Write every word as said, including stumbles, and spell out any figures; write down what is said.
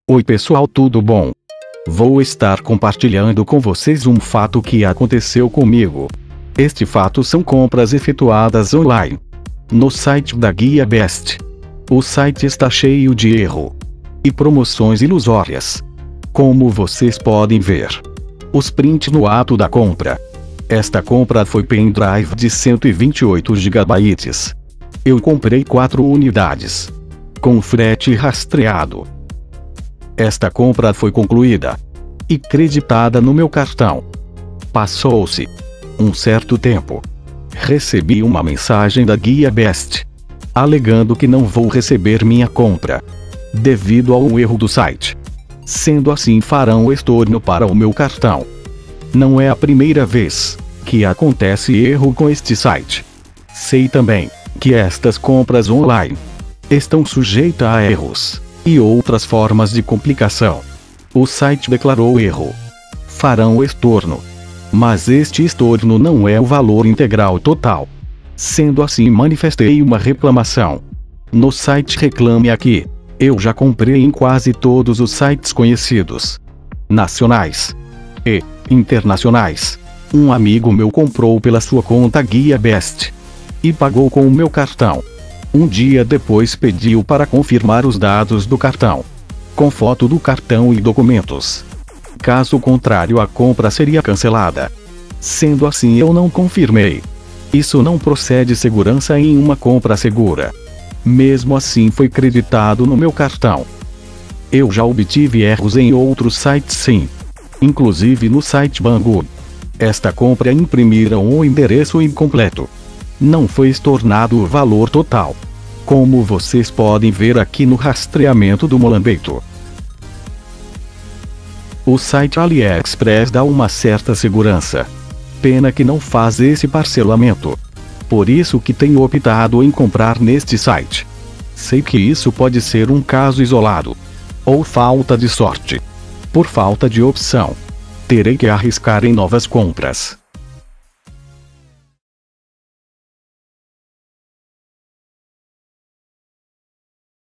Oi pessoal, tudo bom? Vou estar compartilhando com vocês um fato que aconteceu comigo. Este fato são compras efetuadas online, no site da Guia Best. O site está cheio de erro e promoções ilusórias. Como vocês podem ver, os prints no ato da compra. Esta compra foi pendrive de cento e vinte e oito gigabytes. Eu comprei quatro unidades, com frete rastreado. Esta compra foi concluída e creditada no meu cartão. Passou-se um certo tempo. Recebi uma mensagem da Guia Best, alegando que não vou receber minha compra, devido a um erro do site. Sendo assim, farão estorno para o meu cartão. Não é a primeira vez que acontece erro com este site. Sei também que estas compras online estão sujeitas a erros e outras formas de complicação. O site declarou erro. Farão estorno. Mas este estorno não é o valor integral total. Sendo assim, manifestei uma reclamação no site Reclame Aqui. Eu já comprei em quase todos os sites conhecidos, nacionais e internacionais. Um amigo meu comprou pela sua conta Guia Best e pagou com o meu cartão. Um dia depois pediu para confirmar os dados do cartão, com foto do cartão e documentos. Caso contrário, a compra seria cancelada. Sendo assim, eu não confirmei. Isso não procede segurança em uma compra segura. Mesmo assim, foi creditado no meu cartão. Eu já obtive erros em outros sites, sim, inclusive no site Banggood. Esta compra imprimiram o endereço incompleto. Não foi estornado o valor total, como vocês podem ver aqui no rastreamento do molambeito. O site AliExpress dá uma certa segurança. Pena que não faz esse parcelamento. Por isso que tenho optado em comprar neste site. Sei que isso pode ser um caso isolado, ou falta de sorte. Por falta de opção, terei que arriscar em novas compras.